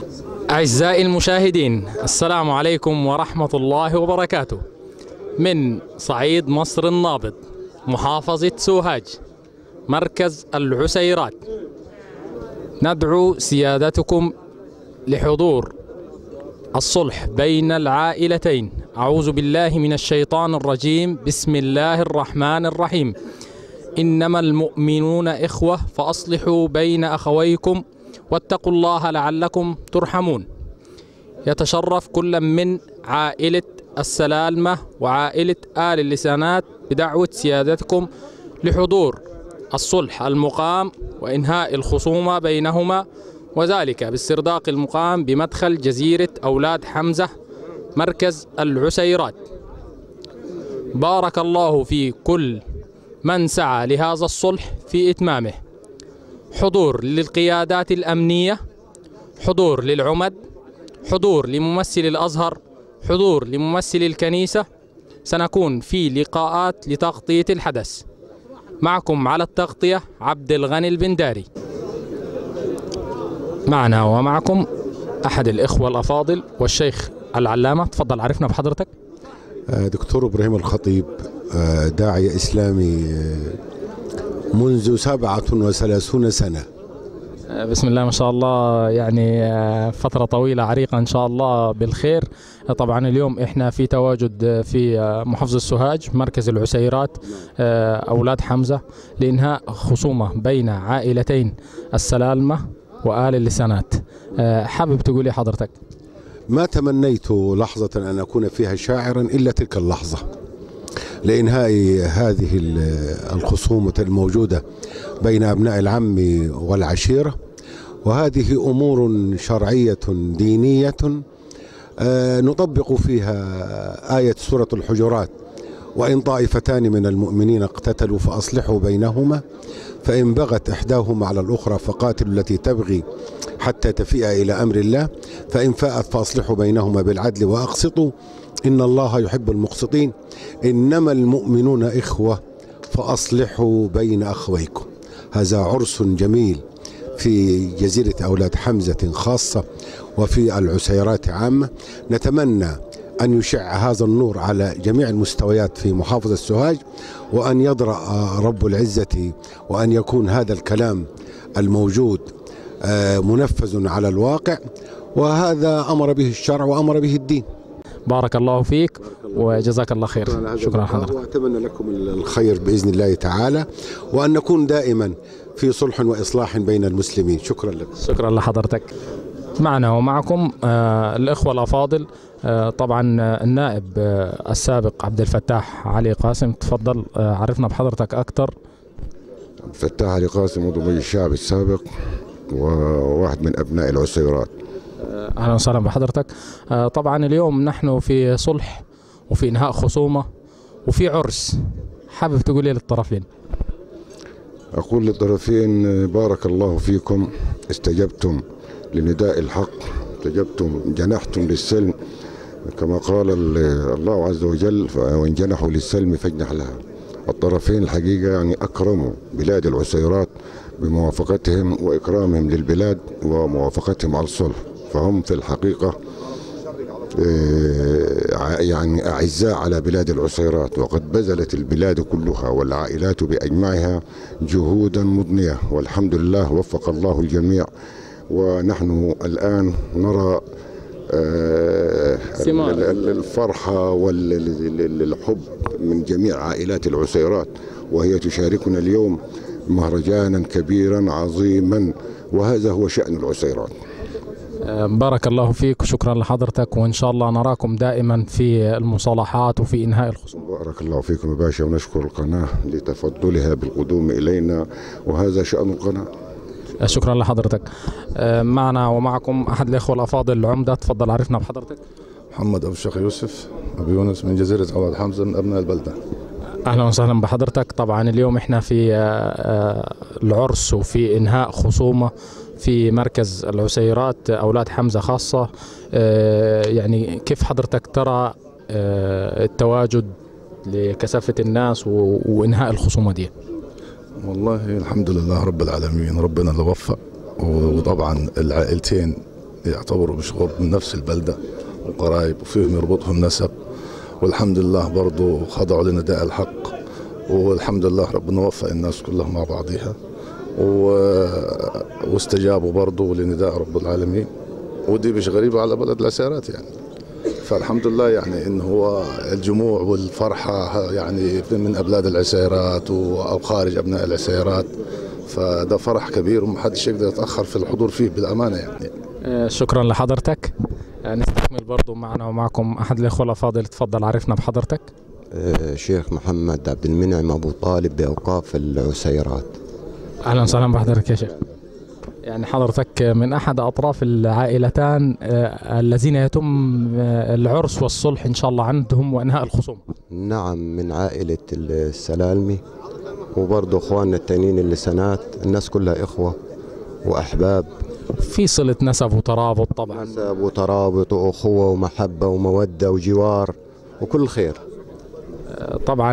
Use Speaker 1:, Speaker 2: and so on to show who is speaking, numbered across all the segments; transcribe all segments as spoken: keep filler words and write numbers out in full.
Speaker 1: أعزائي المشاهدين، السلام عليكم ورحمة الله وبركاته. من صعيد مصر النابض، محافظة سوهاج، مركز العسيرات، ندعو سيادتكم لحضور الصلح بين العائلتين. أعوذ بالله من الشيطان الرجيم. بسم الله الرحمن الرحيم. إنما المؤمنون إخوة فأصلحوا بين أخويكم واتقوا الله لعلكم ترحمون. يتشرف كل من عائلة السلالمة وعائلة آل اللسانات بدعوة سيادتكم لحضور الصلح المقام وإنهاء الخصومة بينهما، وذلك باسترداق المقام بمدخل جزيرة أولاد حمزة، مركز العسيرات. بارك الله في كل من سعى لهذا الصلح في إتمامه. حضور للقيادات الأمنية، حضور للعمد، حضور لممثل الأزهر، حضور لممثل الكنيسة. سنكون في لقاءات لتغطية الحدث. معكم على التغطية عبد الغني البنداري. معنا ومعكم أحد الإخوة الأفاضل والشيخ العلامة. تفضل عرفنا بحضرتك.
Speaker 2: دكتور إبراهيم الخطيب، داعية إسلامي منذ سبعة وثلاثون سنة.
Speaker 1: بسم الله ما شاء الله، يعني فترة طويلة عريقة إن شاء الله بالخير. طبعا اليوم إحنا في تواجد في محافظة سوهاج، مركز العسيرات، أولاد حمزة، لإنهاء خصومة بين عائلتين السلالمة وآل اللسانات. حابب تقولي حضرتك؟
Speaker 2: ما تمنيت لحظة أن أكون فيها شاعرا إلا تلك اللحظة، لإنهاء هذه الخصومة الموجودة بين أبناء العم والعشيرة، وهذه أمور شرعية دينية نطبق فيها آية سورة الحجرات: وإن طائفتان من المؤمنين اقتتلوا فأصلحوا بينهما فإن بغت إحداهما على الأخرى فقاتلوا التي تبغي حتى تفيء إلى أمر الله فإن فاءت فأصلحوا بينهما بالعدل وأقسطوا إن الله يحب المقسطين. إنما المؤمنون إخوة فأصلحوا بين أخويكم. هذا عرس جميل في جزيرة أولاد حمزة خاصة وفي العسيرات عامة. نتمنى أن يشع هذا النور على جميع المستويات في محافظة سوهاج، وأن يضرأ رب العزة، وأن يكون هذا الكلام الموجود منفذ على الواقع، وهذا أمر به الشرع وأمر به الدين.
Speaker 1: بارك الله فيك وجزاك الله خير. شكرا لحضرتك،
Speaker 2: وأتمنى لكم الخير بإذن الله تعالى، وأن نكون دائما في صلح وإصلاح بين المسلمين. شكرا لك.
Speaker 1: شكرا لحضرتك. معنا ومعكم آه الإخوة الأفاضل، آه طبعا النائب آه السابق عبد الفتاح علي قاسم. تفضل آه عرفنا بحضرتك أكثر.
Speaker 3: عبد الفتاح علي قاسم، عضو مجلس الشعب السابق وواحد من أبناء العسيرات.
Speaker 1: أهلا وسهلا بحضرتك. آه طبعا اليوم نحن في صلح وفي إنهاء خصومة وفي عرس. حابب تقولي للطرفين؟
Speaker 3: أقول للطرفين: بارك الله فيكم، استجبتم لنداء الحق، استجبتم، جنحتم للسلم كما قال الله عز وجل: وإن جنحوا للسلم فاجنح لها. الطرفين الحقيقة يعني أكرموا بلاد العسيرات بموافقتهم وإكرامهم للبلاد وموافقتهم على الصلح، فهم في الحقيقة يعني أعزاء على بلاد العسيرات، وقد بذلت البلاد كلها والعائلات بأجمعها جهودا مضنية، والحمد لله وفق الله الجميع. ونحن الآن نرى الفرحة والحب من جميع عائلات العسيرات، وهي تشاركنا اليوم مهرجانا كبيرا عظيما، وهذا هو شأن العسيرات.
Speaker 1: بارك الله فيك وشكرا لحضرتك، وإن شاء الله نراكم دائما في المصالحات وفي إنهاء الخصوم.
Speaker 3: بارك الله فيكم يا باشا، ونشكر القناة لتفضلها بالقدوم إلينا، وهذا شأن القناة.
Speaker 1: شكرا لحضرتك. معنا ومعكم أحد الإخوة الأفاضل العمدة. تفضل عرفنا بحضرتك.
Speaker 4: محمد أبو الشيخ يوسف أبو يونس من جزيرة أولاد حمزة من أبناء البلدة.
Speaker 1: أهلا وسهلا بحضرتك. طبعا اليوم إحنا في العرس وفي إنهاء خصومة في مركز العسيرات أولاد حمزة خاصة. يعني كيف حضرتك ترى التواجد لكثافة الناس وإنهاء الخصومة دي؟
Speaker 4: والله الحمد لله رب العالمين، ربنا اللي وفق. وطبعا العائلتين يعتبروا بشغل من نفس البلدة وقرايب وفيهم يربطهم نسب، والحمد لله برضو خضعوا لنداء الحق، والحمد لله ربنا وفق الناس كلها مع بعضها واستجابوا برضو لنداء رب العالمين. ودي مش غريبة على بلد العسيرات يعني، فالحمد لله يعني إن هو الجموع والفرحة يعني من أبناء العسيرات أو خارج أبناء العسيرات، فده فرح كبير ومحدش يقدر يتأخر في الحضور فيه بالأمانة يعني.
Speaker 1: شكرا لحضرتك. نستكمل برضو معنا ومعكم أحد الإخوة الأفاضل. تفضل عرفنا بحضرتك.
Speaker 5: شيخ محمد عبد المنعم أبو طالب بأوقاف العسيرات.
Speaker 1: أهلا وسهلا بحضرتك يا شيخ. يعني حضرتك من أحد أطراف العائلتان الذين يتم العرس والصلح إن شاء الله عندهم وإنهاء الخصوم.
Speaker 5: نعم، من عائلة السلالمي، وبرضه إخواننا التانيين اللسانات، الناس كلها إخوة وأحباب،
Speaker 1: في صلة نسب وترابط طبعا،
Speaker 5: نسب وترابط وأخوة ومحبة ومودة وجوار وكل خير.
Speaker 1: طبعا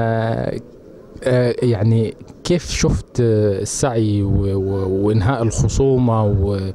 Speaker 1: يعني كيف شفت السعي وإنهاء الخصومة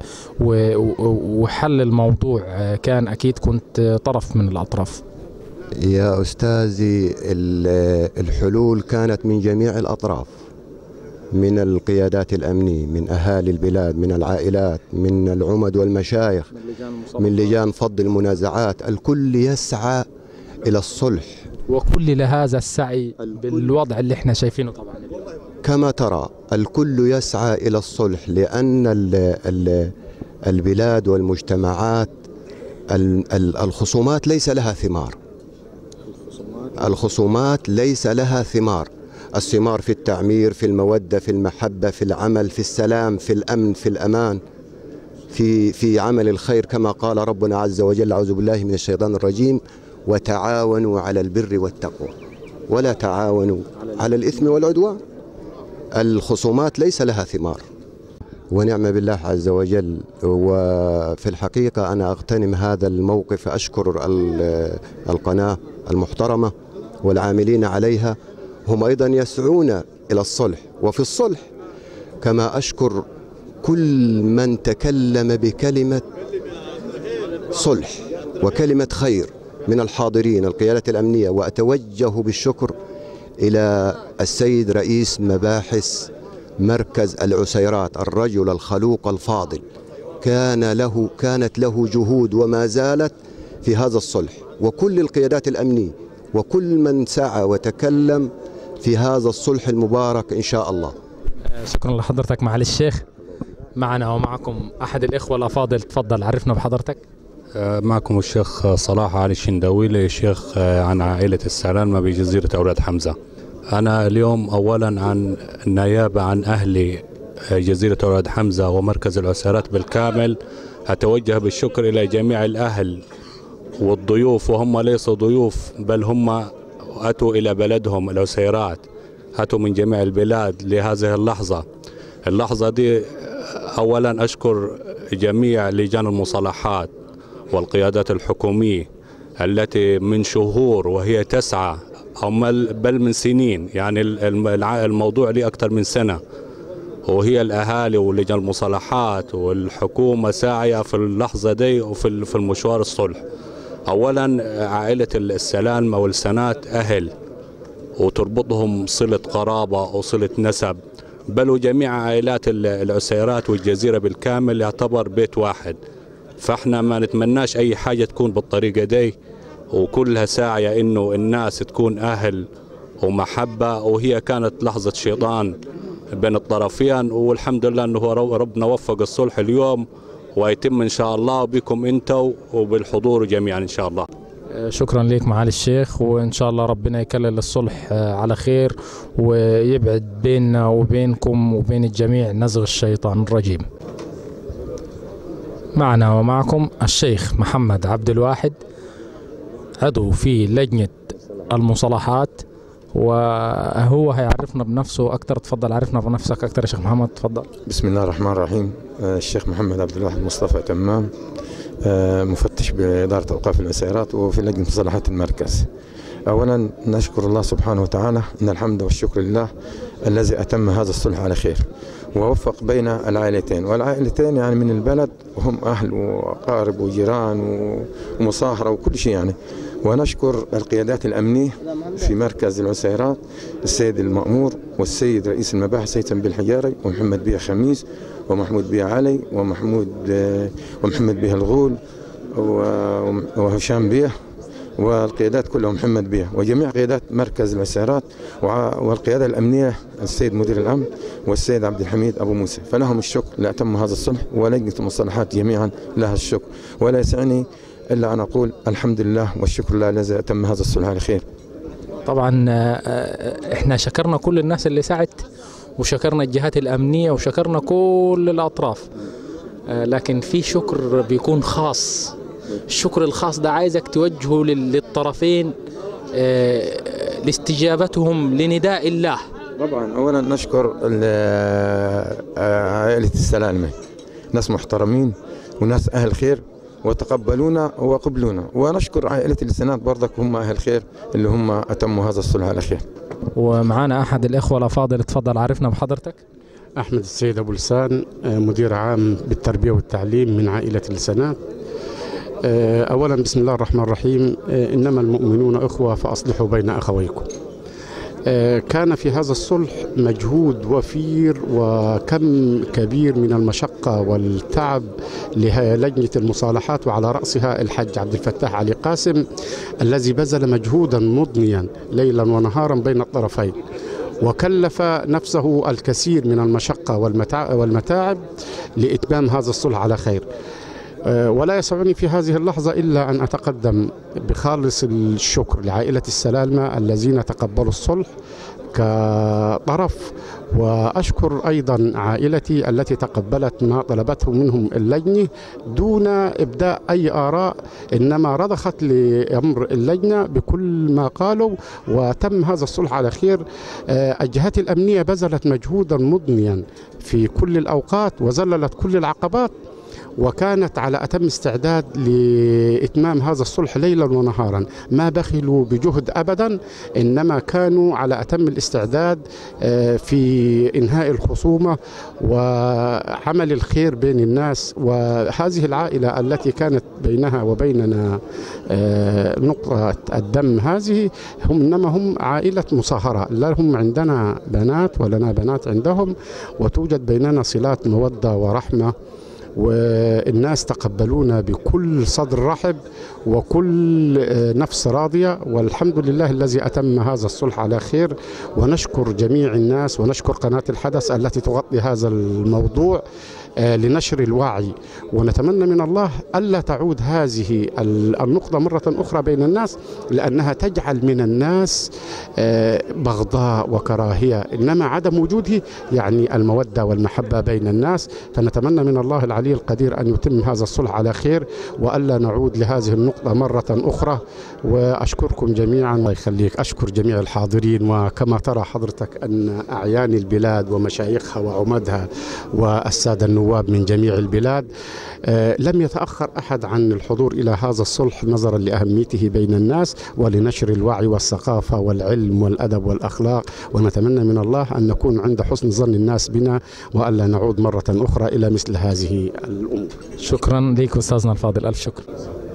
Speaker 1: وحل الموضوع؟ كان أكيد كنت طرف من الأطراف.
Speaker 5: يا أستاذي، الحلول كانت من جميع الأطراف، من القيادات الأمنية، من أهالي البلاد، من العائلات، من العمد والمشايخ، من لجان فض المنازعات. الكل يسعى إلى الصلح،
Speaker 1: وكل لهذا السعي بالوضع اللي احنا شايفينه طبعا
Speaker 5: كما ترى. الكل يسعى إلى الصلح، لأن ال ال البلاد والمجتمعات الخصومات ليس لها ثمار. الخصومات ليس لها ثمار. الثمار في التعمير، في المودة، في المحبة، في العمل، في السلام، في الأمن، في الأمان، في في عمل الخير، كما قال ربنا عز وجل: أعوذ بالله من الشيطان الرجيم: وتعاونوا على البر والتقوى ولا تعاونوا على الإثم والعدوان. الخصومات ليس لها ثمار، ونعم بالله عز وجل. وفي الحقيقة أنا أغتنم هذا الموقف أشكر القناة المحترمة والعاملين عليها، هم أيضا يسعون إلى الصلح، وفي الصلح كما أشكر كل من تكلم بكلمة صلح وكلمة خير من الحاضرين، القيادة الأمنية. وأتوجه بالشكر إلى السيد رئيس مباحث مركز العسيرات، الرجل الخلوق الفاضل، كان له كانت له جهود وما زالت في هذا الصلح، وكل القيادات الأمنية وكل من سعى وتكلم في هذا الصلح المبارك إن شاء الله.
Speaker 1: شكرا لحضرتك. معالي الشيخ، معنا ومعكم أحد الإخوة الأفاضل. تفضل عرفنا بحضرتك.
Speaker 6: معكم الشيخ صلاح علي الشندويلي، شيخ عن عائلة السلالمة بجزيرة أولاد حمزة. أنا اليوم أولا عن النيابة عن أهل جزيرة أولاد حمزة ومركز العسيرات بالكامل أتوجه بالشكر إلى جميع الأهل والضيوف، وهم ليسوا ضيوف بل هم أتوا إلى بلدهم العسيرات، أتوا من جميع البلاد لهذه اللحظة. اللحظة دي أولا أشكر جميع لجان المصالحات والقيادات الحكومية التي من شهور وهي تسعى، أو بل من سنين، يعني الموضوع لي أكثر من سنة، وهي الأهالي ولجان المصالحات والحكومة ساعية في اللحظة دي وفي في المشوار الصلح. أولا عائلة السلالمة والسنات أهل، وتربطهم صلة قرابة وصلة نسب، بل وجميع عائلات العسيرات والجزيرة بالكامل يعتبر بيت واحد. فاحنا ما نتمناش أي حاجة تكون بالطريقة دي، وكلها ساعية إنه الناس تكون أهل ومحبة. وهي كانت لحظة شيطان بين الطرفين، والحمد لله إنه ربنا وفق الصلح اليوم، ويتم إن شاء الله بكم أنتوا وبالحضور جميعا إن شاء الله.
Speaker 1: شكرا لك معالي الشيخ، وإن شاء الله ربنا يكلل الصلح على خير ويبعد بيننا وبينكم وبين الجميع نزغ الشيطان الرجيم. معنا ومعكم الشيخ محمد عبد الواحد، عضو في لجنة المصالحات، وهو هيعرفنا بنفسه أكثر. تفضل عرفنا بنفسك أكثر يا شيخ محمد. تفضل.
Speaker 7: بسم الله الرحمن الرحيم. الشيخ محمد عبد الواحد مصطفى تمام، مفتش بإدارة أوقاف العسيرات وفي لجنة مصالحات المركز. أولا نشكر الله سبحانه وتعالى، إن الحمد والشكر لله الذي أتم هذا الصلح على خير ووفق بين العائلتين، والعائلتين يعني من البلد وهم أهل وأقارب وجيران ومصاهرة وكل شيء يعني. ونشكر القيادات الأمنية في مركز العسيرات، السيد المأمور والسيد رئيس المباحث هيثم بالحجاري ومحمد بيه خميس ومحمود بيه علي ومحمود ومحمد بيه الغول وهشام بيه والقيادات كلها محمد بيه وجميع قيادات مركز العسيرات والقيادة الأمنية السيد مدير الأمن والسيد عبد الحميد أبو موسى، فلهم الشكر لأتم هذا الصلح، ولجنة المصالحات جميعا لها الشكر. ولا يسعني إلا أن أقول الحمد لله والشكر لله الذي أتم هذا الصلح على خير.
Speaker 1: طبعا احنا شكرنا كل الناس اللي سعت، وشكرنا الجهات الأمنية، وشكرنا كل الأطراف، لكن في شكر بيكون خاص. الشكر الخاص ده عايزك توجهه للطرفين لاستجابتهم لنداء الله.
Speaker 7: طبعا أولا نشكر عائلة السلالمة، ناس محترمين وناس أهل خير وتقبلونا وقبلونا، ونشكر عائلة اللسانات برضك هم أهل خير اللي هم أتموا هذا الصلح على خير.
Speaker 1: ومعانا أحد الإخوة الأفاضل، اتفضل عرفنا بحضرتك.
Speaker 8: أحمد السيد أبو لسان، مدير عام بالتربية والتعليم من عائلة اللسانات. أولا بسم الله الرحمن الرحيم، إنما المؤمنون أخوة فأصلحوا بين أخويكم. كان في هذا الصلح مجهود وفير وكم كبير من المشقة والتعب للجنة المصالحات، وعلى رأسها الحاج عبد الفتاح علي قاسم الذي بذل مجهودا مضنيا ليلا ونهارا بين الطرفين، وكلف نفسه الكثير من المشقة والمتاعب لإتمام هذا الصلح على خير. ولا يسعني في هذه اللحظة إلا أن أتقدم بخالص الشكر لعائلة السلالمة الذين تقبلوا الصلح كطرف، وأشكر أيضا عائلتي التي تقبلت ما طلبته منهم اللجنة دون إبداء أي آراء، إنما رضخت لأمر اللجنة بكل ما قالوا، وتم هذا الصلح على خير. الجهات الأمنية بذلت مجهودا مضنيا في كل الأوقات وذللت كل العقبات، وكانت على أتم استعداد لإتمام هذا الصلح ليلا ونهارا، ما بخلوا بجهد أبدا، إنما كانوا على أتم الاستعداد في إنهاء الخصومة وعمل الخير بين الناس. وهذه العائلة التي كانت بينها وبيننا نقطة الدم هذه هم إنما هم عائلة مصاهرة، لا هم عندنا بنات ولنا بنات عندهم، وتوجد بيننا صلات مودة ورحمة، والناس تقبلونا بكل صدر رحب وكل نفس راضية، والحمد لله الذي أتم هذا الصلح على خير. ونشكر جميع الناس ونشكر قناة الحدث التي تغطي هذا الموضوع لنشر الوعي، ونتمنى من الله ألا تعود هذه النقطة مرة أخرى بين الناس، لأنها تجعل من الناس بغضاء وكراهية، إنما عدم وجوده يعني المودة والمحبة بين الناس. فنتمنى من الله العلي القدير أن يتم هذا الصلح على خير، وألا نعود لهذه النقطة مرة أخرى. وأشكركم جميعا. الله يخليك. أشكر جميع الحاضرين، وكما ترى حضرتك أن أعيان البلاد ومشايخها وعمدها والسادة النواب من جميع البلاد لم يتأخر أحد عن الحضور إلى هذا الصلح نظرا لأهميته بين الناس ولنشر الوعي والثقافة والعلم والأدب والأخلاق. ونتمنى من الله أن نكون عند حسن ظن الناس بنا، وألا نعود مرة أخرى إلى مثل هذه الأمور.
Speaker 1: شكرا لك أستاذنا الفاضل، ألف شكر.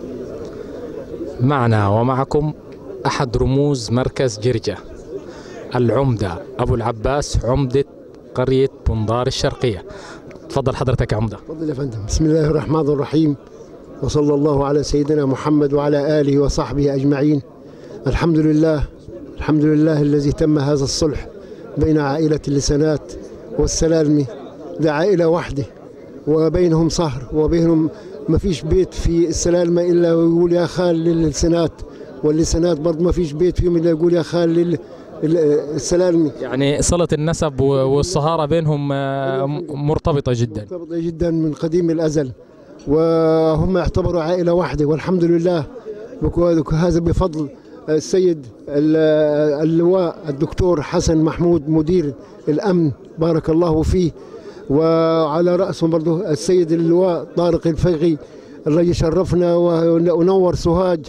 Speaker 1: معنا ومعكم أحد رموز مركز جرجة، العمدة أبو العباس، عمدة قرية بندار الشرقية. تفضل حضرتك يا عمدة.
Speaker 9: تفضل يا فندم. بسم الله الرحمن الرحيم، وصلى الله على سيدنا محمد وعلى آله وصحبه أجمعين. الحمد لله الحمد لله الذي تم هذا الصلح بين عائلة اللسانات والسلالمي، ده عائلة واحدة وبينهم صهر، وبينهم ما فيش بيت في السلالمة إلا ويقول يا خال للسنات، واللسانات برضه ما فيش بيت فيهم إلا يقول يا خال لل السلالمي.
Speaker 1: يعني صلة النسب والصهارة بينهم مرتبطة جدا
Speaker 9: مرتبطة جدا من قديم الأزل، وهم يعتبروا عائلة واحدة، والحمد لله. هذا بفضل السيد اللواء الدكتور حسن محمود مدير الأمن بارك الله فيه، وعلى رأسهم برضه السيد اللواء طارق الفقي الذي شرفنا ونور سوهاج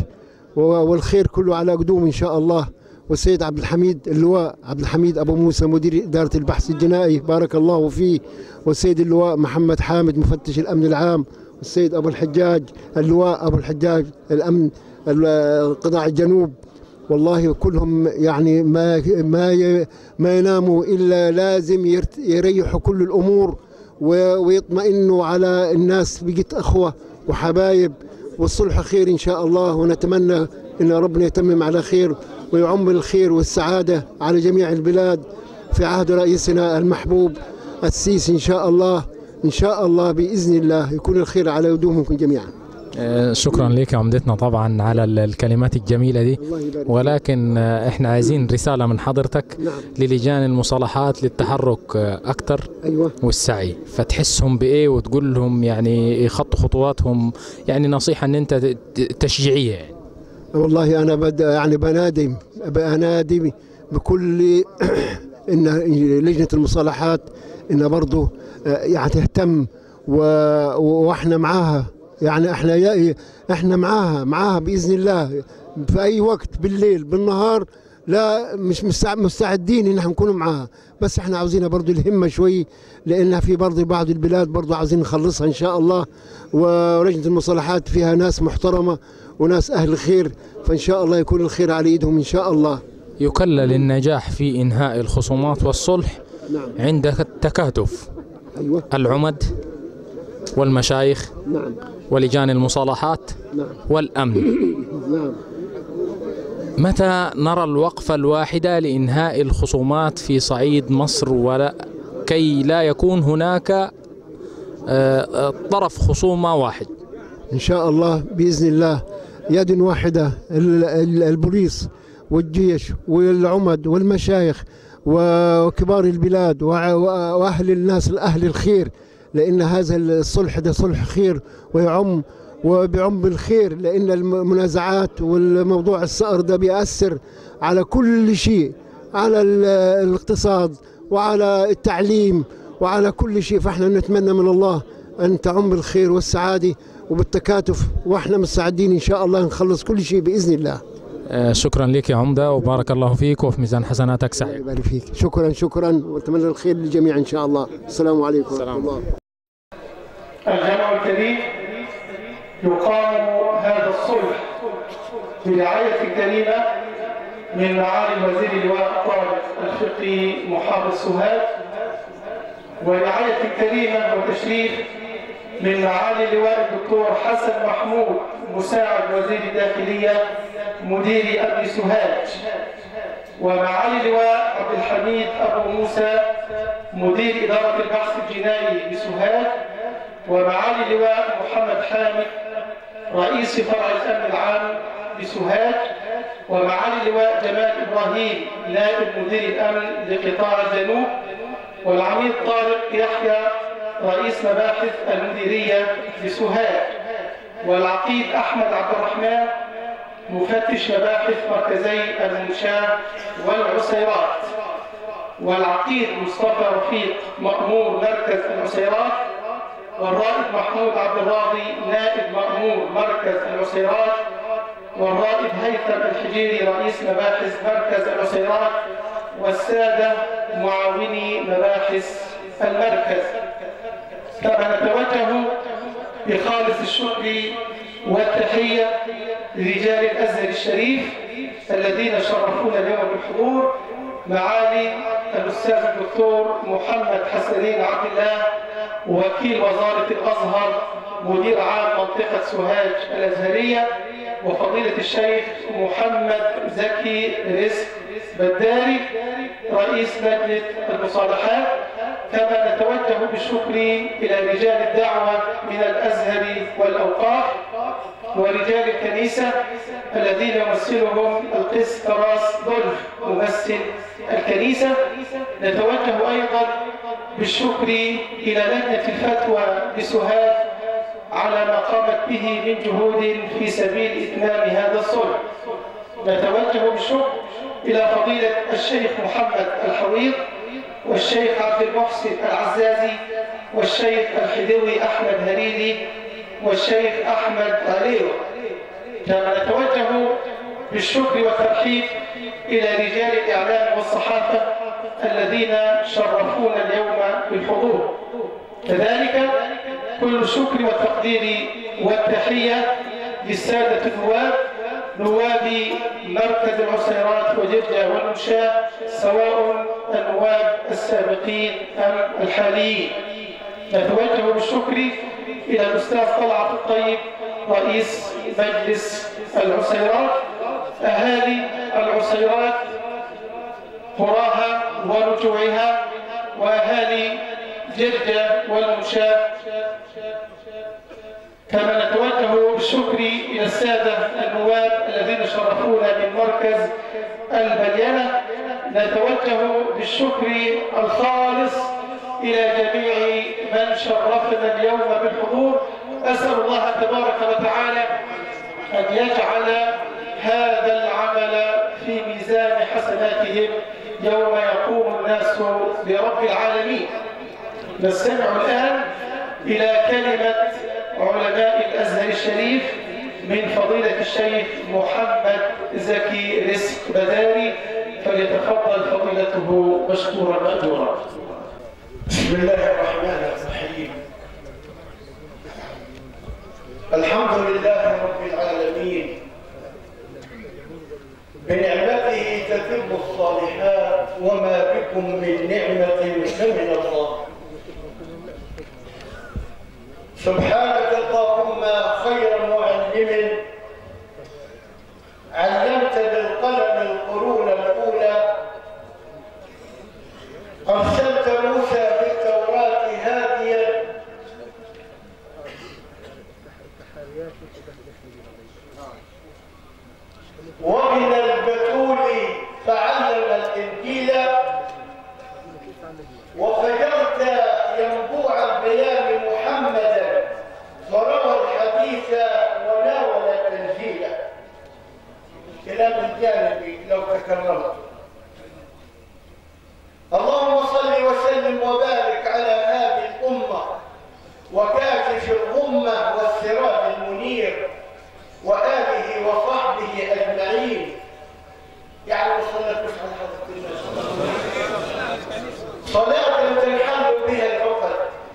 Speaker 9: والخير كله على قدوم إن شاء الله. والسيد عبد الحميد اللواء عبد الحميد أبو موسى مدير إدارة البحث الجنائي بارك الله فيه، والسيد اللواء محمد حامد مفتش الأمن العام، والسيد أبو الحجاج اللواء أبو الحجاج الأمن قطاع الجنوب، والله كلهم يعني ما ما ما يناموا إلا لازم يريحوا كل الأمور ويطمئنوا على الناس، بقت أخوة وحبايب، والصلح خير إن شاء الله. ونتمنى إن ربنا يتمم على خير ويعم الخير والسعادة على جميع البلاد في عهد رئيسنا المحبوب السيسي إن شاء الله. إن شاء الله بإذن الله يكون الخير على قدومكم جميعا.
Speaker 1: شكرا لك يا عمدتنا طبعا على الكلمات الجميلة دي، ولكن احنا عايزين رسالة من حضرتك
Speaker 9: نعم.
Speaker 1: للجان المصالحات للتحرك أكتر
Speaker 9: أيوة.
Speaker 1: والسعي، فتحسهم بإيه وتقول لهم يعني يخطوا خطواتهم، يعني نصيحة أن أنت تشجيعية يعني.
Speaker 9: والله أنا بدأ يعني بنادي بنادي بكل إن لجنة المصالحات إن برضه يعني تهتم وإحنا معاها، يعني احنا احنا معاها معاها باذن الله في اي وقت بالليل بالنهار، لا مش مستعدين ان احنا نكون معاها، بس احنا عاوزينها برضو الهمه شوي، لانها في برضو بعض البلاد برضو عاوزين نخلصها ان شاء الله، ولجنه المصالحات فيها ناس محترمه وناس اهل خير، فان شاء الله يكون الخير على ايدهم ان شاء الله.
Speaker 1: يكلل النجاح في انهاء الخصومات والصلح
Speaker 9: نعم.
Speaker 1: عند التكاتف
Speaker 9: أيوة.
Speaker 1: العمد والمشايخ
Speaker 9: نعم.
Speaker 1: ولجان المصالحات
Speaker 9: نعم.
Speaker 1: والأمن.
Speaker 9: نعم.
Speaker 1: متى نرى الوقفة الواحدة لإنهاء الخصومات في صعيد مصر، ولا كي لا يكون هناك طرف خصومة واحد؟
Speaker 9: إن شاء الله بإذن الله يد واحدة، البوليس والجيش والعمد والمشايخ وكبار البلاد وأهل الناس أهل الخير، لأن هذا الصلح ده صلح خير ويعم وبيعم بالخير، لأن المنازعات والموضوع الثأر ده بيأثر على كل شيء، على الاقتصاد وعلى التعليم وعلى كل شيء، فاحنا نتمنى من الله أن تعم بالخير والسعادة وبالتكاتف، واحنا مستعدين إن شاء الله نخلص كل شيء بإذن الله.
Speaker 1: شكرا لك يا عمدة وبارك الله فيك وفي ميزان حسناتك سعيد.
Speaker 9: الله يبارك فيك. شكرا شكرا واتمنى الخير للجميع ان شاء الله. السلام عليكم ورحمه الله.
Speaker 10: الجمع الكريم، يقام هذا الصلح برعاية كريمة من معالي وزير اللواء طارق الفقي محافظ سوهاج، ورعاية كريمة وتشريف من معالي اللواء الدكتور حسن محمود مساعد وزير الداخلية مدير أمن سوهاج، ومعالي اللواء عبد الحميد أبو موسى مدير إدارة البحث الجنائي بسوهاج، ومعالي اللواء محمد حامد رئيس فرع الأمن العام بسوهاج، ومعالي اللواء جمال إبراهيم نائب مدير الأمن لقطاع الجنوب، والعميد طارق يحيى رئيس مباحث المديرية بسوهاج، والعقيد أحمد عبد الرحمن مفتش مباحث مركزي المنشاة والعسيرات، والعقيد مصطفى رفيق مأمور مركز العسيرات، والرائد محمود عبد الراضي نائب مأمور مركز العسيرات، والرائد هيثم الحجيري رئيس مباحث مركز العسيرات، والسادة معاوني مباحث المركز. كما نتوجه بخالص الشكر والتحية لرجال الأزهر الشريف الذين شرفونا اليوم بالحضور، معالي الأستاذ الدكتور محمد حسنين عبد الله وكيل وزارة الأزهر مدير عام منطقة سوهاج الأزهرية، وفضيلة الشيخ محمد زكي رزق بداري رئيس لجنة المصالحات. كما نتوجه بالشكر إلى رجال الدعوة من الأزهر والأوقاف ورجال الكنيسة الذين يمثلهم القس كراس دولف ممثل الكنيسة. نتوجه أيضا بالشكر إلى لجنة الفتوى بسوهاج على ما قامت به من جهود في سبيل إتمام هذا الصلح. نتوجه بالشكر إلى فضيلة الشيخ محمد الحويط والشيخ عبد المحسن العزازي والشيخ الحدوي أحمد هريدي والشيخ أحمد عليو كما نتوجه بالشكر والترحيب إلى رجال الإعلام والصحافة الذين شرفونا اليوم بالحضور. كذلك كل الشكر والتقدير والتحية للسادة النواب، نواب مركز العسيرات وجرجة والمنشاة، سواء النواب السابقين أم الحاليين. نتوجه بالشكر إلى الأستاذ طلعت الطيب رئيس مجلس العسيرات، أهالي العسيرات قراها ورجوعها، وأهالي جرجة والمنشاة. كما نتوجه بالشكر إلى السادة النواب الذين شرفونا من مركز البليانة. نتوجه بالشكر الخالص إلى جميع من شرفنا اليوم بالحضور. أسأل الله تبارك وتعالى أن يجعل هذا العمل في ميزان حسناتهم يوم يقوم الناس برب العالمين. نستمع الآن إلى كلمة علماء الأزهر الشريف من فضيلة الشيخ محمد زكي رزق بداري، فليتفضل فضيلته مشكورا مأجورا.
Speaker 11: بسم الله الرحمن الرحيم. الحمد لله رب العالمين، بنعمته تتم الصالحات، وما بكم من نعمة فمن الله. سبحانك اللهم خير معلم، علمت بالقلم القرون الأولى، أرسلت موسى بالتوراة هاديا، ومن البتول فعلم الإنجيل، وفجرت ينبوع البيان محمدا، فروى الحديث وناول التنزيل. كلام الجانبي لو تكررت. اللهم صل وسلم وبارك على هذه الأمة وكاشف الغمة والسراج المنير وآله وصحبه أجمعين. يعني صلاة على حضرة النبي صلاة تنحل بها العقد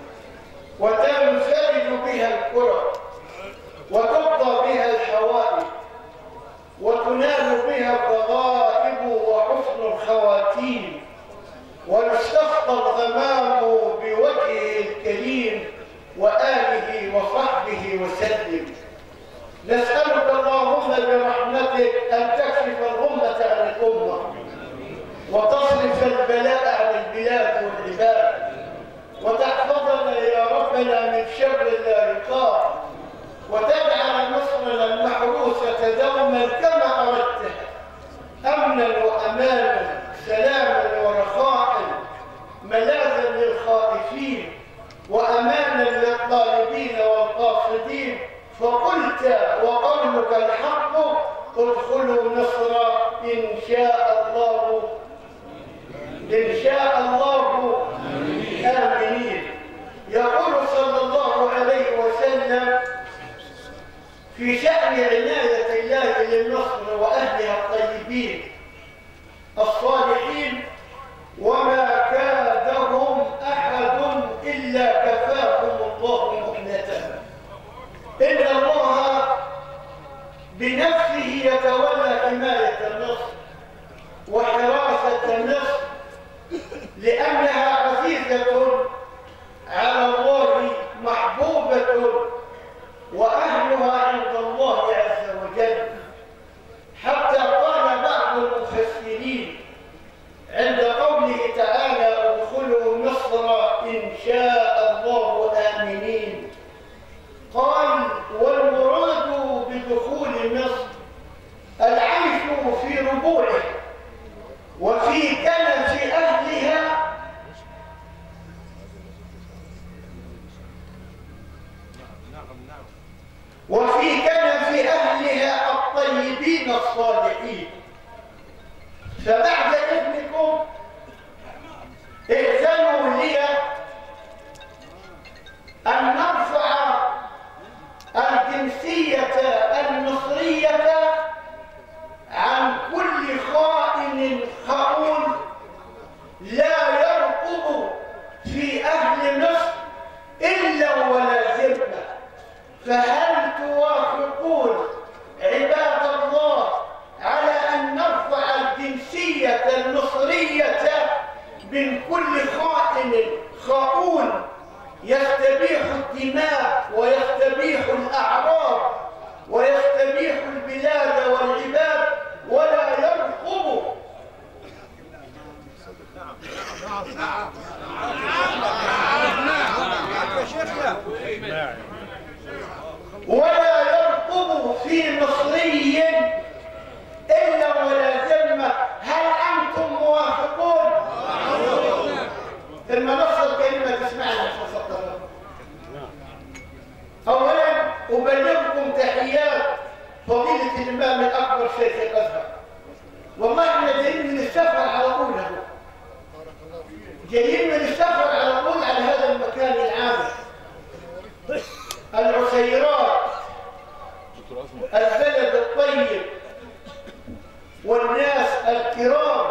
Speaker 11: وتنفرج بها الكرة وتقضى بها الحوائج وتنال بها الرغائب وحسن الخواتيم ويستسقى الغمام بوجهه الكريم وآله وصحبه وسلم. نسألك اللهم برحمتك أن تكشف الغمة عن الأمة وتصرف البلاء عن البلاد والعباد، وتحفظنا يا ربنا من شر اللارقاء، وتجعل مصرنا المحروسة دوما كما أردتها، أمنا وأمانا، سلاما ورخاء، ملاذا للخائفين وأمانا للطالبين والقاصدين. فقلت وقولك الحق، ادخلوا مصر إن شاء الله، إن شاء الله آمنين. يقول صلى الله عليه وسلم في شأن عناية الله للمصر وأهلها الطيبين الصالحين: وما كادهم أحد إلا كفاهم الله مؤنته. إن الله بنفسه يتولى حماية مصر وحراسة مصر، لأنها عزيزة على الله، محبوبة، وأهلها عند الله عز وجل. حتى قال بعض المفسرين عند قوله تعالى: ادخلوا مصر إن شاء الله آمنين، قال: والمراد بدخول مصر العيش في ربوعه وفي كنف أهلها وفي كنف أهلها الطيبين الصالحين. فبعد إذنكم ائذنوا لي أن نرفع الجنسية الجنسية المصرية عن كل خائن خؤون لا يرقب في أهل مصر إلا ولا ذمة. فهل توافقون عباد الله على أن نرفع الجنسية المصرية من كل خائن خؤون يستبيح الدماء ويستبيح الأعراض ويستبيح البلاد والعباد ولا يرقب ولا يرقب في مصري إلا ولا ذمة؟ هل أنتم موافقون؟ المنصة الكريمة تسمعنا. أولا أبلغكم تحيات فضيلة الإمام الأكبر شيخ الأزهر. والله احنا جايين من السفر على طول، جايين من السفر على طول على هذا المكان العام، العسيرات، البلد الطيب والناس الكرام.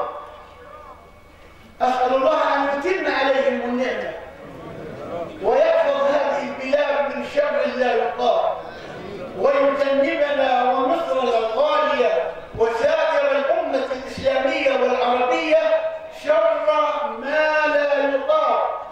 Speaker 11: أسأل الله أن يتم عليهم النعمة ويحفظ هذه البلاد من شر لا يطاق، ويجنبنا ومصرنا الغالية وسائر الأمة الإسلامية والعربية شر ما لا يطاق.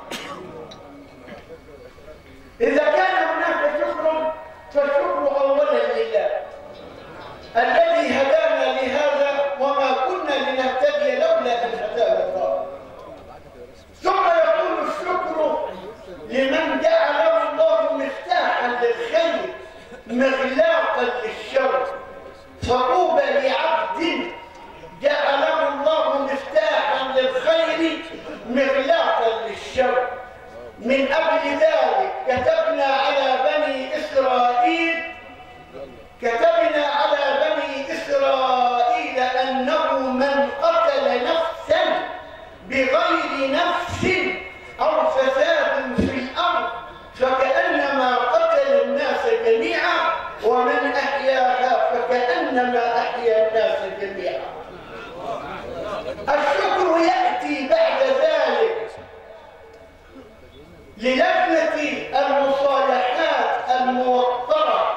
Speaker 11: إذا كان هناك شكر فالشكر أولا لله الذي هدانا لهذا وما كنا لنهتدي لولا أن هدانا الله. ثم يكون الشكر لمن جعله الله مفتاحا للخير مغلاقا للشر. فطوبى لعبد جعله الله مفتاحا للخير مغلاقا للشر. من أجل ذلك كتبنا على بني إسرائيل كتبنا على بني إسرائيل أنه من قتل نفسا بغير نفس أو فساد في الأرض فكأنما قتل الناس جميعا ومن أحياها فكأنما أحيا الناس جميعا. الشكر يأتي بعد ذلك للجنة المصالحات الموقرة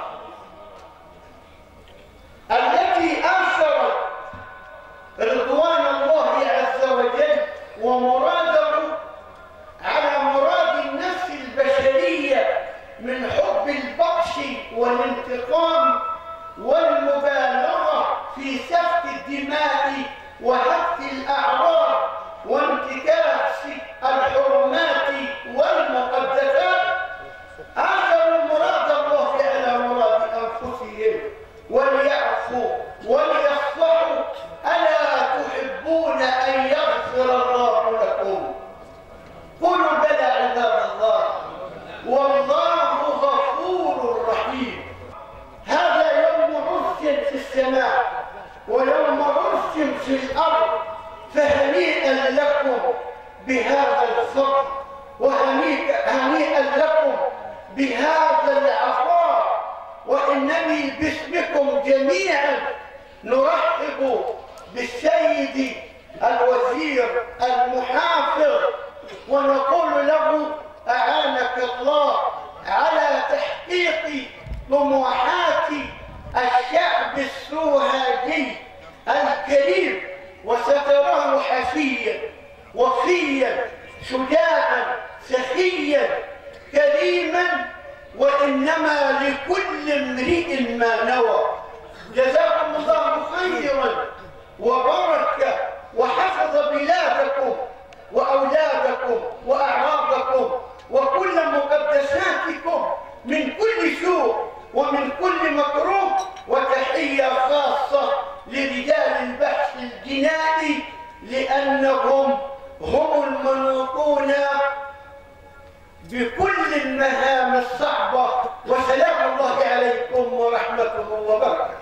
Speaker 11: التي أثرت رضوان الله عز وجل ومراده على مراد النفس البشرية من حب البطش والانتقام والمبالغة في سفك الدماء وهتك الأعراض وانتكاس الحرمات والمقدسات. آخر مراد الله على مراد أنفسهم وليعفوا وليصفحوا. ألا تحبون أن يغفر الله لكم؟ قولوا بلى عباد الله والله غفور رحيم. هذا يوم عرس في السماء ويوم عرس في الأرض، فهنيئا لكم بهذا الفضل وهنيئا لكم بهذا العطاء. وإنني باسمكم جميعا نرحب بالسيد الوزير المحافظ ونقول له أعانك الله على تحقيق طموحات الشعب السوهاجي الكريم، وستراه حفيا وفيا شجاعا سخيا كريما، وإنما لكل امرئ ما نوى. جزاكم الله خيرا وبارك وحفظ بلادكم وأولادكم وأعراضكم وكل مقدساتكم من كل سوء ومن كل مكروه. وتحية خاصة لرجال البحث الجنائي لأنهم هم المنوطون بكل المهام الصعبة. وسلام الله عليكم ورحمته وبركاته.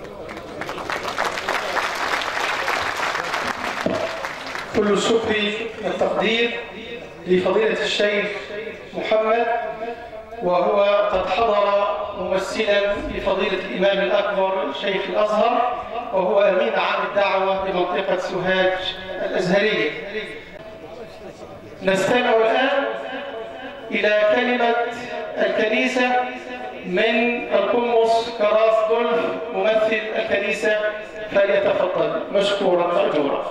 Speaker 10: كل الشكر والتقدير لفضيلة الشيخ محمد، وهو قد حضر ممثلا لفضيلة الإمام الأكبر شيخ الأزهر، وهو أمين عام الدعوة لمنطقة سوهاج الأزهرية. نستمع الآن إلى كلمة الكنيسة من القمص كراس دولف ممثل الكنيسة، فليتفضل مشكورا مأجورا.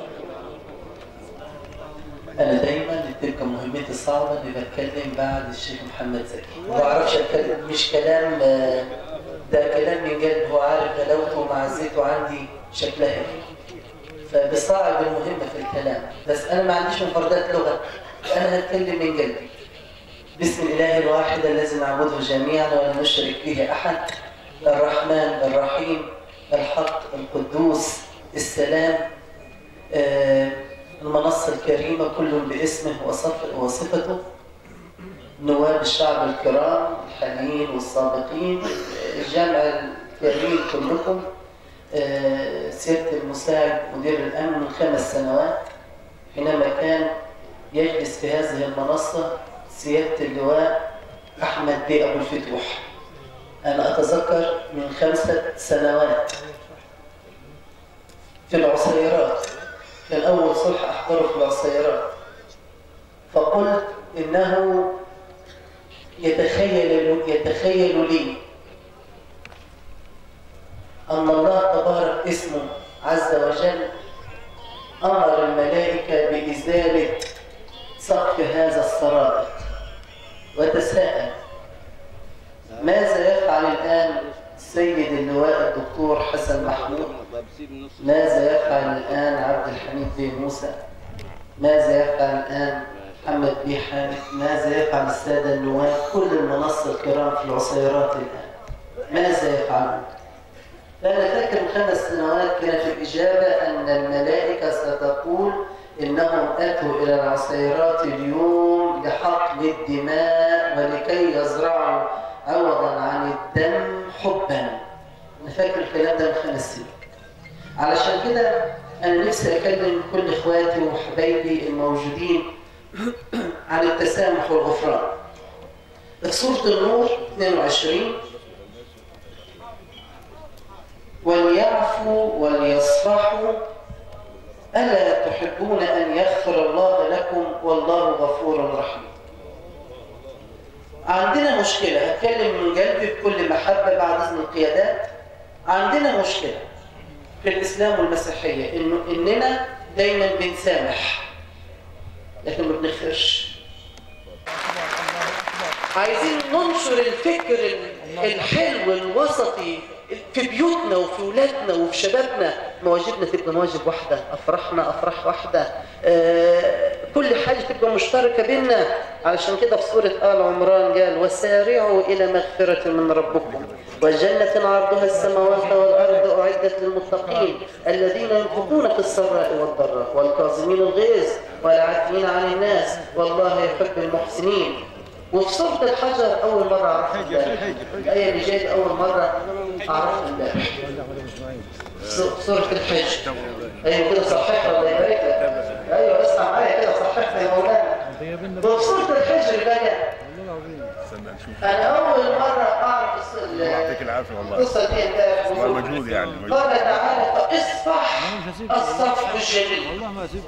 Speaker 12: أنا دايما تلك مهمتي الصعبة اللي بتكلم بعد الشيخ محمد زكي، ما بعرفش أتكلم، مش كلام ده كلام من قلب، هو عارف غلاوته ومعزته عندي شكلها إيه، فبصعب المهمة في الكلام، بس أنا ما عنديش مفردات لغة، أنا هتكلم من قلبي. بسم الله الواحد الذي نعبده جميعا ولا نشرك به أحد، الرحمن الرحيم الحق القدوس السلام. آه المنصة الكريمة كل باسمه وصفته، نواب الشعب الكرام الحاليين والسابقين، الجامع الكريم كلكم، آه سيادة المساعد مدير الأمن من خمس سنوات حينما كان يجلس في هذه المنصة سيادة اللواء أحمد بيه أبو الفتوح. أنا أتذكر من خمسة سنوات في العصيرات، كان أول صلح أحضره في العصيرات، فقلت إنه يتخيل يتخيل لي أن الله تبارك اسمه عز وجل أمر الملائكة بإزالة سقف هذا السراب، وتساءل ماذا يفعل الآن سيد اللواء الدكتور حسن محمود؟ ماذا يفعل الآن عبد الحميد بن موسى؟ ماذا يفعل الآن محمد بن حامد؟ ماذا يفعل السادة النواب؟ كل المنصة الكرام في العصيرات الآن ماذا يفعلون؟ فأنا فاكر من خمس سنوات كانت الإجابة أن الملائكة ستقول إنهم أتوا إلى العصيرات اليوم لحقن الدماء ولكي يزرعوا عوضا عن الدم حبا. أنا فاكر الكلام ده من خمس سنين. علشان كده أنا نفسي أكلم كل إخواتي وحبايبي الموجودين عن التسامح والغفران. في سورة النور اثنين وعشرين وليعفوا وليصفحوا ألا تحبون أن يغفر الله لكم والله غفور رحيم. عندنا مشكلة، هتكلم من قلبي بكل محبة بعد إذن القيادات. عندنا مشكلة في الإسلام والمسيحية إنه إننا دايما بنسامح لكن ما بنغفرش. عايزين ننشر الفكر الحلو الوسطي في بيوتنا وفي ولادنا وفي شبابنا. مواجبنا تبقى مواجب واحدة، أفراحنا أفراح واحدة، آه كل حاجة تبقى مشتركة بيننا. علشان كده في سورة آل عمران قال وسارعوا إلى مغفرة من ربكم وجنة عرضها السماوات والأرض أعدت للمتقين الذين ينفقون في السراء والضراء والكاظمين الغيظ والعافين عن الناس والله يحب المحسنين. وفي سورة الحجر أول مرة أعرفها امبارح، الآية اللي جاية أول مرة أعرفها امبارح. سورة الحجر. أيوة كده صححها الله يبارك لك. أيوة اسمع معايا كده صححها يا مولانا. وفي سورة الحجر بقى أنا أول مرة أعرف القصة دي امبارح.
Speaker 13: مجهود يعني.
Speaker 10: قال تعالى فاصفح الصفح الجميل.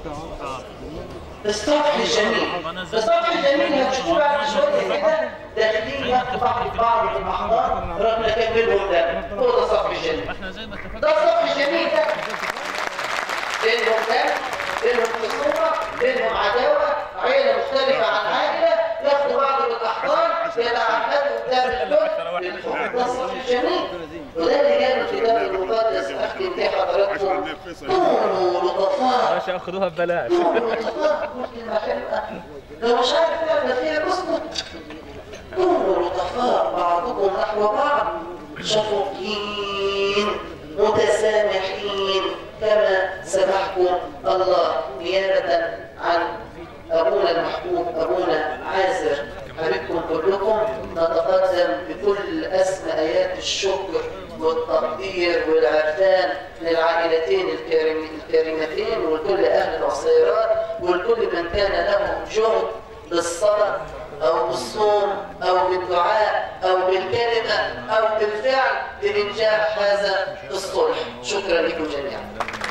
Speaker 10: الصفح الجميل، الصفح الجميل هتشوفوا بعد شويه كده داخلين ياخدوا بعض في بعض في المحضار رغم كبرهم ده. هو ده الصفح الجميل. ده الصفح الجميل ده بينهم دم، بينهم خصومه، بينهم عداوه، عيله مختلفه عن عائله، ياخدوا بعض بالاحضان، يتعهدوا قدام الكل. ده الصفح الجميل. وده اللي جاب الكتاب المقدس اختم بيه حضراتكم. كونوا لطفاء.
Speaker 13: مش هياخدوها ببلاش.
Speaker 10: كونوا لطفاء. لو مش عارف تعمل فيها اسكت. كونوا لطفاء بعضكم نحو بعض شفوقين متسامحين كما سمحكم الله. نيابة عن أبونا المحبوب أبونا عازر حبيبكم كلكم نتقدم بكل أسمى آيات الشكر والتقدير والعرفان للعائلتين الكريمتين ولكل أهل العصيرات ولكل من كان لهم جهد للصلاة
Speaker 12: أو بالصوم أو بالدعاء أو بالكلمة أو بالفعل لإنجاح هذا الصلح. شكرا لكم جميعا.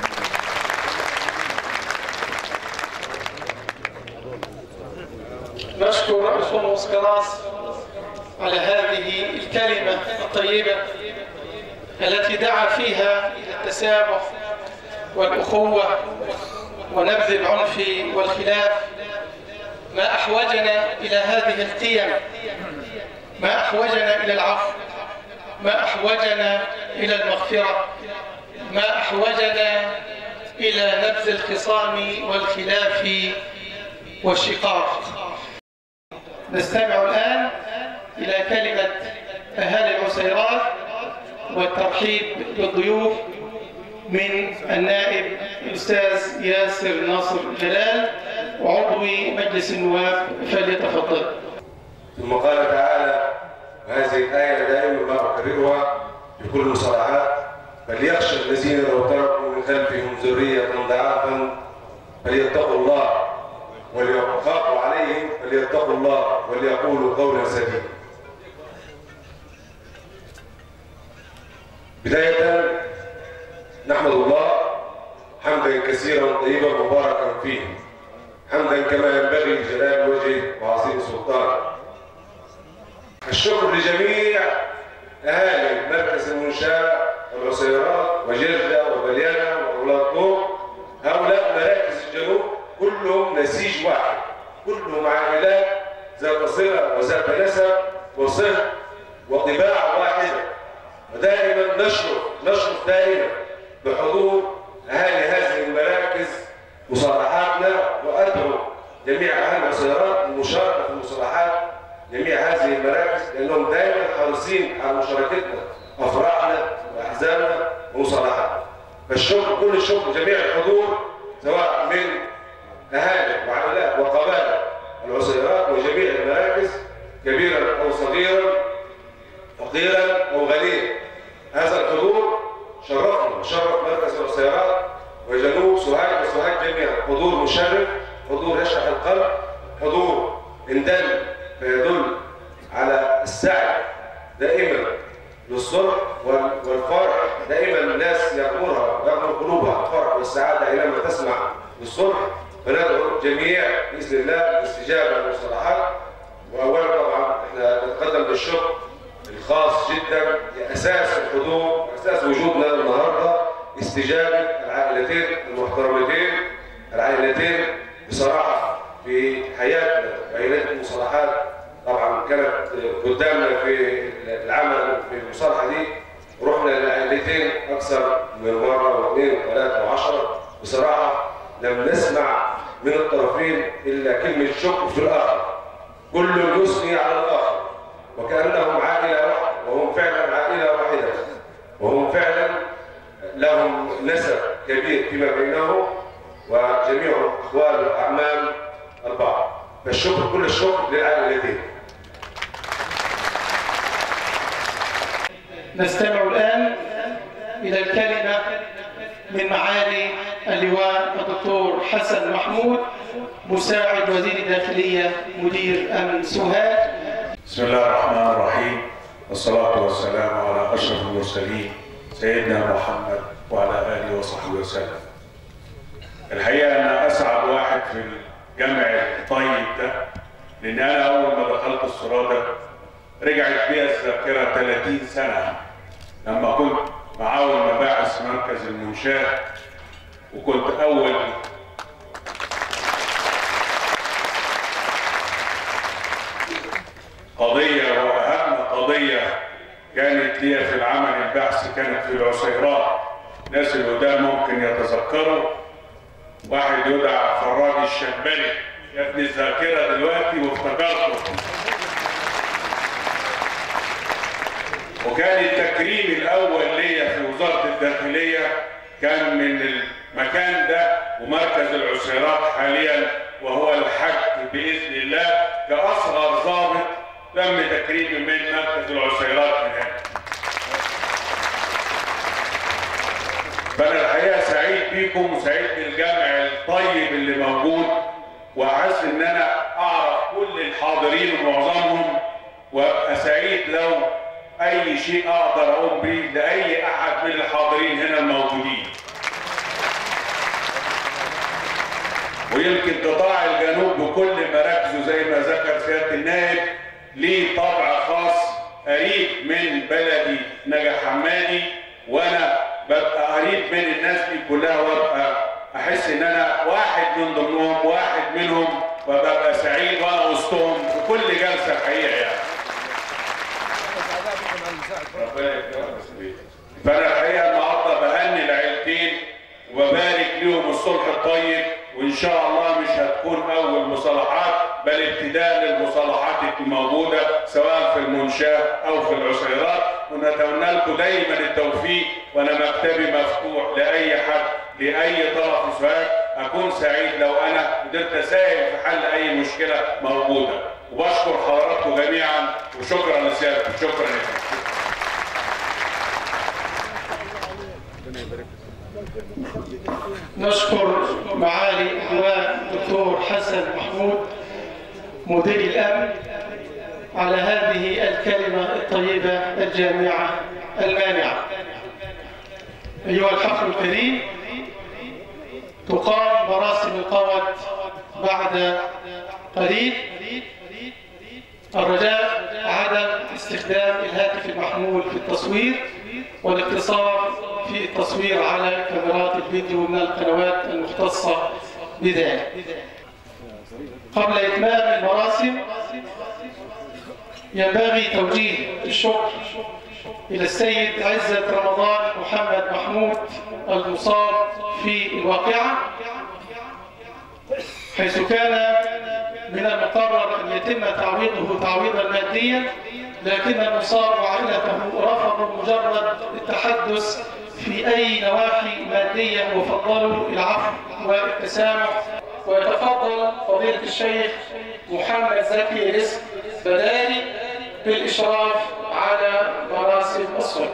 Speaker 11: نشكر الخمس كراس على هذه الكلمة الطيبة التي دعا فيها إلى التسامح والأخوة ونبذ العنف والخلاف. ما أحوجنا إلى هذه القيم، ما أحوجنا إلى العفو، ما أحوجنا إلى المغفرة، ما أحوجنا إلى نبذ الخصام والخلاف والشقاق. نستمع الآن إلى كلمة أهالي العسيرات والترحيب بالضيوف من النائب الأستاذ ياسر ناصر جلال وعضو مجلس النواب، فليتفضل.
Speaker 13: ثم قال تعالى، وهذه الآية دائما ما أكررها في كل المصطلحات: فليخشى الذين لو تركوا من خلفهم ذرية ضعافا فليتقوا الله وليخافوا عليهم فليتقوا الله وليقولوا قولا سديدا. بداية نحمد الله حمدا كثيرا طيبا مباركا فيه، حمدا كما ينبغي لجلال وجهه وعظيم سلطانه. الشكر لجميع اهالي مركز المنشاه والعسيرات وجرده وبليانه واولاد طوق. هؤلاء مراكز الجنوب كلهم نسيج واحد، كلهم عائلات ذات صله وذات نسب وصهر وطباع واحده، ودائما نشرف نشرف دائما بحضور اهالي هذه المراكز مصالحاتنا، وادعو جميع اهالي العسيرات للمشاركه في مصالحات جميع هذه المراكز، لانهم دائما حريصين على مشاركتنا افراحنا واحزاننا ومصالحاتنا. فالشكر كل الشكر جميع الحضور سواء من اهالي وعائلات وقبائل العسيرات وجميع المراكز، كبيرا او صغيرا، فقيرا او غنيا. هذا الحضور شرفنا وشرف مركز العسيرات وجنوب سوهاج وسوهاج جميعا. حضور مشرف، حضور يشرح القلب، حضور ان دل فيدل على السعي دائما للصلح والفرح. دائما الناس يغمرها ويغمر قلوبها الفرح والسعاده حينما تسمع للصلح. فندعو الجميع باذن الله للاستجابه للمصطلحات. واولا طبعا احنا نتقدم بالشكر الخاص جدا لاساس الحضور، اساس وجودنا النهارده، استجابه العائلتين المحترمتين، العائلتين بصراحه في حياتنا وعائلات المصالحات طبعا كانت قدامنا في العمل في المصالحه دي. رحنا للعائلتين اكثر من مره واثنين وثلاثه وعشره. بصراحه لم نسمع من الطرفين الا كلمه شكر في الاخر، كل يثني على الاخر وكانهم عائله واحده، وهم فعلا عائله واحده، وهم فعلا لهم نسب كبير فيما بينهم، وجميعهم اخوال واعمام البعض. فالشكر كل الشكر للعائلتين.
Speaker 11: نستمع الآن إلى الكلمة من معالي اللواء الدكتور حسن محمود، مساعد وزير الداخلية مدير أمن سوهاج.
Speaker 14: بسم الله الرحمن الرحيم، والصلاة والسلام على أشرف المرسلين سيدنا محمد وعلى آله وصحبه وسلم. الحقيقة أنا أسعد واحد في الجمع الطيب ده، لأن أنا أول ما دخلت السرادة رجعت بيا الذاكرة ثلاثين سنة لما كنت معاون مباحث مركز المنشاه، وكنت أول قضية وأهم قضية كانت لي في العمل البحثي كانت في العسيرات. الناس اللي قدام ممكن يتذكروا واحد يدعى فراج الشبلي، يا ابن الذاكرة دلوقتي وافتكرته. وكان التكريم الأول ليا في وزارة الداخلية كان من المكان ده ومركز العسيرات حاليا، وهو الحج بإذن الله كأصغر ضابط تم تكريمه من مركز العسيرات هناك. فأنا الحقيقة سعيد بيكم وسعيد بالجمع الطيب اللي موجود، وحاسس إن أنا أعرف كل الحاضرين ومعظمهم، وابقى سعيد لو اي شيء اقدر اقوم به لاي احد من الحاضرين هنا الموجودين. ويمكن قطاع الجنوب بكل مراكزه زي ما ذكر سياده النائب ليه طابع خاص قريب من بلدي نجا حمادي، وانا ببقى قريب من الناس دي كلها وابقى احس ان انا واحد من ضمنهم، واحد منهم، وببقى سعيد وانا وسطهم في كل جلسه الحقيقه يعني. فانا الحقيقه النهارده بهني العيلتين وببارك لهم الصلح الطيب، وان شاء الله مش هتكون اول مصالحات بل ابتداء للمصالحات الموجوده سواء في المنشاه او في العسيرات، ونتمنى لكم دايما التوفيق، وانا مكتبي مفتوح لاي حد لاي طرف سؤال، اكون سعيد لو انا قدرت اساهم في حل اي مشكله موجوده. وبشكر حضراتكم جميعا وشكرا لسيادتكم. شكرا لكم.
Speaker 11: نشكر معالي اللواء الدكتور حسن محمود مدير الأمن على هذه الكلمة الطيبة الجامعة المانعة. أيها الحفل الكريم، تقام مراسم القوة بعد قليل. الرجاء عدم استخدام الهاتف المحمول في التصوير والاقتصار في التصوير على كاميرات الفيديو من القنوات المختصة بذلك. قبل إتمام المراسم ينبغي توجيه الشكر إلى السيد عزت رمضان محمد محمود المصاب في الواقعة، حيث كان من المقرر أن يتم تعويضه تعويضا ماديا، لكن المصاب وعائلته رفضوا مجرد التحدث في أي نواحي مادية وفضلوا العفو والتسامح. ويتفضل فضيلة الشيخ محمد زكي رزق بداري بالإشراف على مراسم الصلح.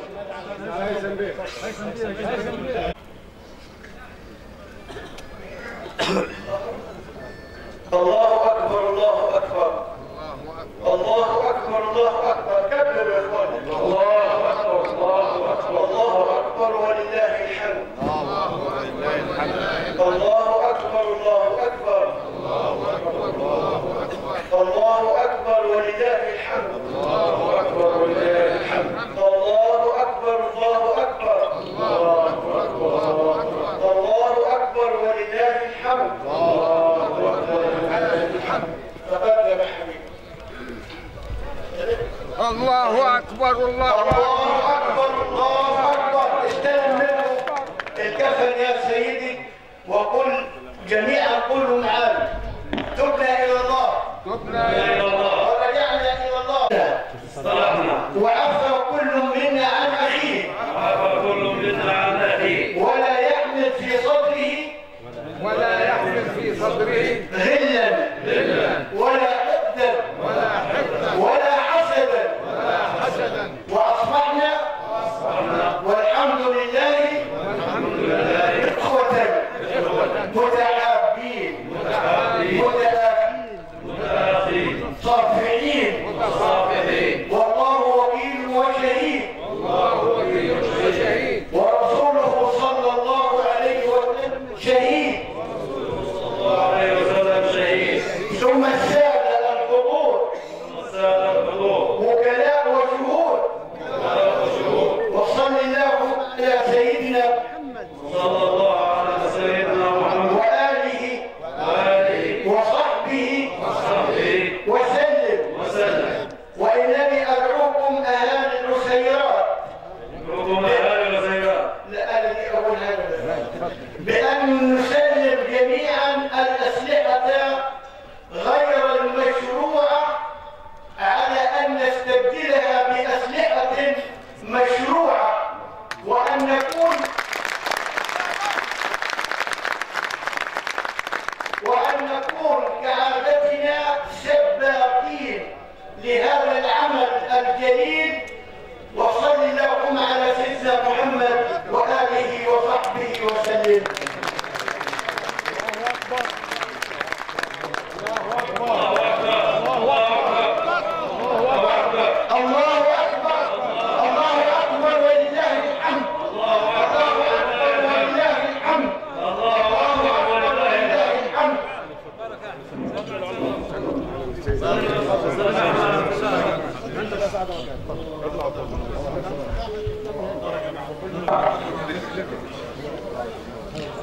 Speaker 11: الله أكبر الله أكبر الله أكبر الله أكبر كبر يا إخواني. الله أكبر الله أكبر الله أكبر ولله الحمد. الله أكبر الله أكبر الله أكبر ولله الحمد. الله أكبر ولله الحمد. الله أكبر الله أكبر الله أكبر الله أكبر ولله الحمد. الله أكبر ولله الحمد. تقدم حبيبي.
Speaker 15: الله أكبر الله
Speaker 11: أكبر الله أكبر. استلم منه الكفن يا سيدي، وقل جميعا قولوا معانا: تبنا إلى الله تبنا إلى الله ورجعنا إلى الله صلحنا وعفى كل منا عن أخيه وعفى كل منا عن أخيه ولا يحمل في صدره
Speaker 15: ولا يحمل في صدره
Speaker 11: غلا ولا حقدا ولا حقدا ولا حسدا ولا حسدا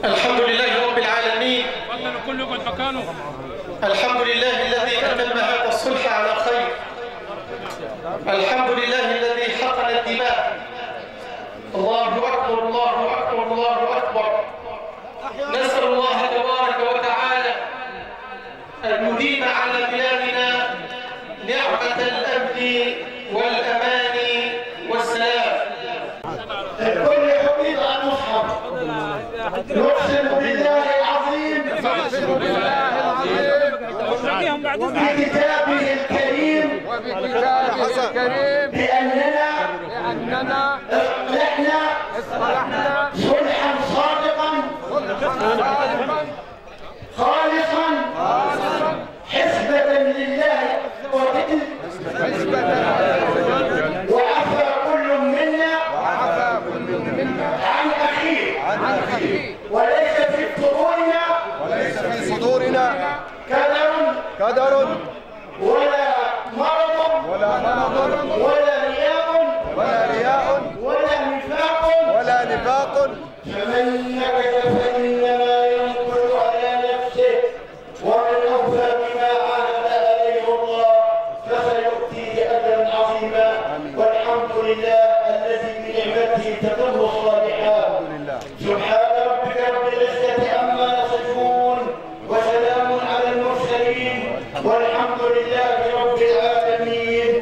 Speaker 16: الحمد لله رب العالمين. الحمد لله الذي أتم هذا الصلح على خير. الحمد لله الذي حقن الدماء. الله أكبر الله أكبر الله أكبر. نسأل الله تبارك وتعالى أن يديم على بلادنا نعمة الأمن والأمان والسلام.
Speaker 11: الكل حفيظ على المصحف. نقسم بالله العظيم وبكتابه الكريم بأننا اصطلحنا صلحا صادقا خالصا حسبة لله وعفى كل منا عن أخيه وليس في صدورنا
Speaker 5: وليس في صدورنا
Speaker 11: كدر
Speaker 5: كدر
Speaker 11: ولا مرض
Speaker 5: ولا مرض
Speaker 11: ولا رياء
Speaker 5: ولا رياء
Speaker 11: ولا نفاق
Speaker 5: ولا نفاق
Speaker 11: فمن نكث فإنما ينكث على نفسه ومن أوفى بما عاهد عليه الله فسيؤتيه أجرا عظيما. والحمد لله الذي بنعمته تتم الصالحات. سبحان ربك رب العزة عما يصفون وسلام على المرسلين والحمد لله رب العالمين.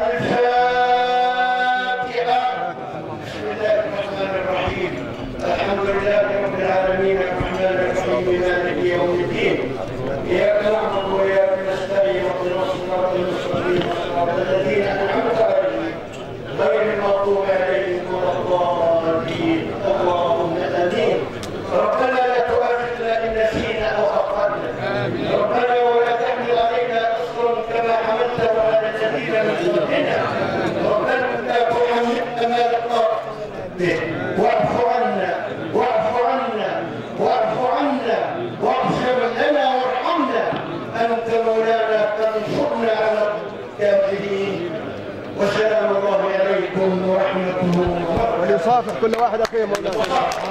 Speaker 11: الفاتحة. بسم الله الرحمن الرحيم. الحمد لله رب العالمين الرحمن الرحيم مالك يوم الدين. إياك نعبد وإياك نستعين اهدنا الصراط المستقيم صراط الذين أنعمت عليهم غير المغضوب عليهم ولا الضالين. اللهم آمين. ربنا لا تؤاخذنا إن نسينا أو أخطأنا. ربنا ولا تحمل علينا إصرا كما حملته على الذين من قبلنا. ربنا لا تحملنا ما لا طاقة به. واعف عنا واعف عنا واعف عنا واغفر لنا وارحمنا. أنت مولانا فانصرنا على الكافرين. وسلام الله عليكم ورحمته وبركاته.
Speaker 5: وليصافح كل واحد أخيه مولانا.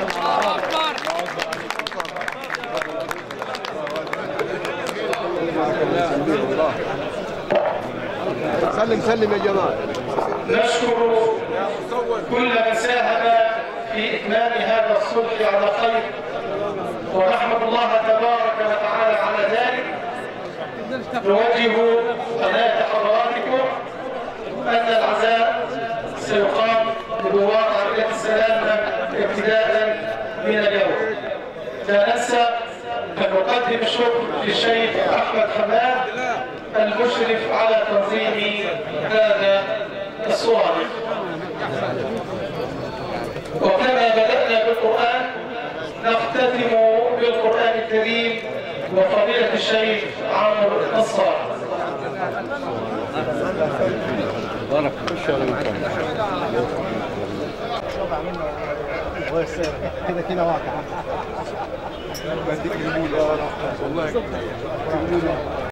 Speaker 5: سلم سلم يا جماعة.
Speaker 16: نشكر كل من ساهم في إتمام هذا الصلح على خير ونحمد الله تبارك وتعالى على ذلك. نوجه قناة حضراتكم أن العزاء سيقام بجوار عائلة السلامة ابتداء من اليوم. لا ننسى أن نقدم الشكر للشيخ أحمد حماد المشرف على تنظيم هذا الصور. وكما بدأنا بالقرآن نختتم بالقرآن الكريم وفضيلة الشيخ عمرو النصار.
Speaker 17: بارك كده كده واقع.